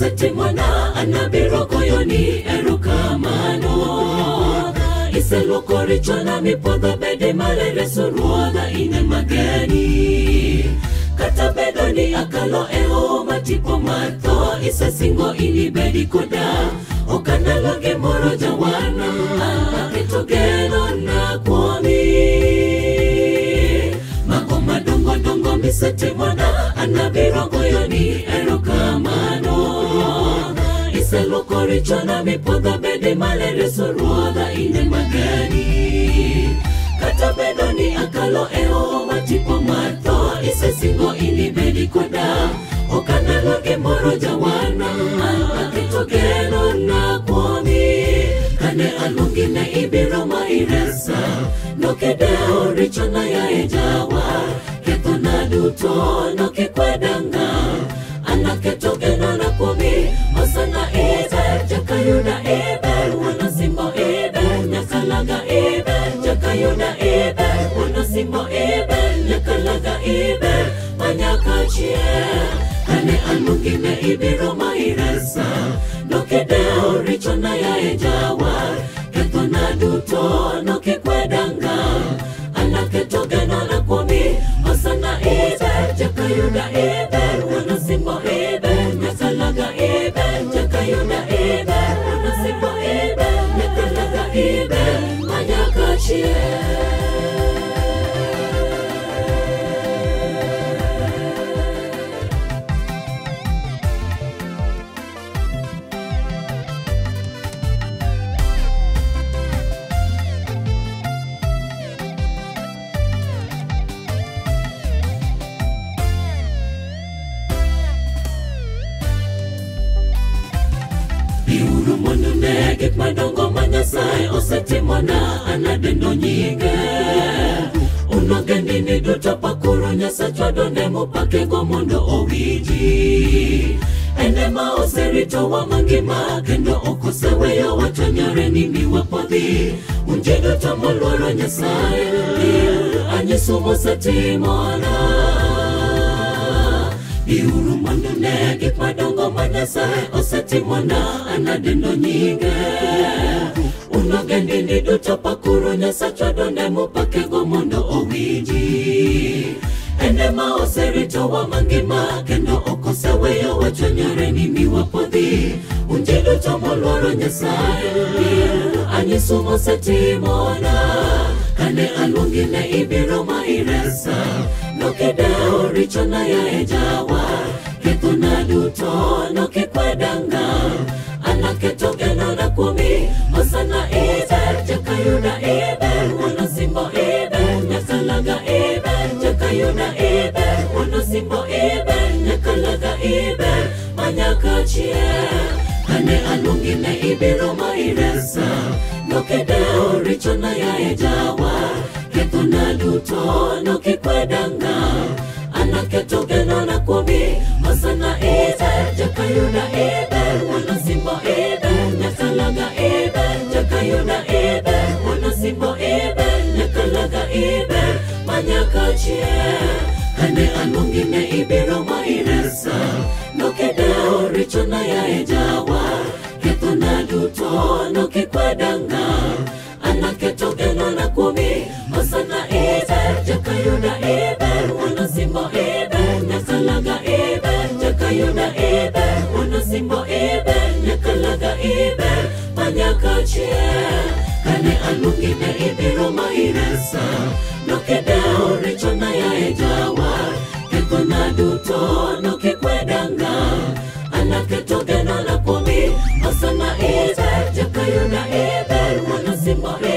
osetimona anabiro koyoni erokamano. Iselwoko richona mipodho bede malereso ruodha ine mageni. Kata bedo ni akalo homa tipo matho isesingo ini bedi koda. Okanalo gimoro jawana aketo geno na kuomi. Mago madongo dongo misetimona anabiro koyoni erokamano. Iselwoko richona mipodho bede malereso ruodha ine mageni. Kata bedo ni akalo homa tipo matho isesingo ini bedi koda. Okanalo gimoro jawana aketo geno na kuomi. Kane alungi na ibiro mairesa nokedeo richona ya ejawa. Keto na duto nokikwedanga anaketo geno na kuomi. Osana ibe jakayuda ibe wanasimbo ibe nyakalaga ibe jakayuda ibe wanasimbo ibe nyakalaga ibe manyakachie. Kane alungi na ibiro mairesa nokedeo richona ya ejawa. Keto na duto nokikwedanga anaketo geno na kuomi. Osana ibe jakayuda ibe wanasimbo ibe nyakalaga ibe jakayuda ibe wanasimbo ibe nyakalaga ibe manyakachie. Biuru mondo negek madongo manyasai osetimona anadendo nyinge. Unogendini duto pakuru nyasachwa donde mupakego mondo owiji. Enema oserito wa mangima kendo okoseweyo wachonyore ni miwapodhi. Unjedo tamoluoro nyasai anyisumo osetimona. Biuru mondo negek madongo manyasai osetimona anadendo nyinge. Unogendini duto pakuru nyasachwa donde mupakego mondo owiji. Enema oserito wa mangima kendo okoseweyo wachonyore ni miwapodhi. Unjedo tamoluoro nyasai anyisumo osetimona. Kane alungi na ibiro mairesa nokedeo richona ya ejawa. Keto na duto nokikwedanga anaketo geno na kuomi. Osana ibe jakayuda ibe wanasimbo ibe nyakalaga ibe jakayuda ibe wanasimbo ibe nyakalaga ibe manyakachie. Kane alungi na ibiro mairesa nokedeo richona ya ejawa. Keto na duto nokikwedanga anaketo geno na kuomi. Osana ibe jakayuda ibe wanasimbo ibe nyakalaga ibe jakayuda ibe wanasimbo ibe nyakalaga ibe manyakachie. Kane alungi na ibiro mairesa nokedeo richona ya ejawa. Keto na duto nokikwedanga anaketo geno na kuomi. Osana ibe jakayuda ibe wanasimbo ibe nyakalaga ibe jakayuda ibe wanasimbo ibe nyakalaga ibe manyakachie. Kane alungi na ibiro mairesa nokedeo richona ya ejawa. Keto na duto nokikwedanga anaketo geno na kuomi. Osana ibe jakayuda ibe wanasimbo ibe